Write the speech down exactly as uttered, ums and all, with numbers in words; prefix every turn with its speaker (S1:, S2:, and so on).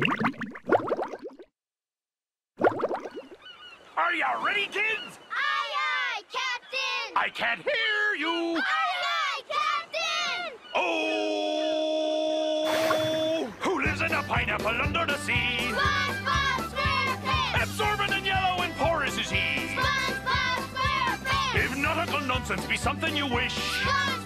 S1: Are you ready, kids?
S2: Aye, aye, Captain!
S1: I can't hear you!
S2: Aye, aye, Captain!
S1: Oh! Who lives in a pineapple under the sea?
S2: SpongeBob SquarePants!
S1: Absorbent and yellow and porous is he.
S2: SpongeBob SquarePants!
S1: If nautical nonsense be something you wish,
S2: SpongeBob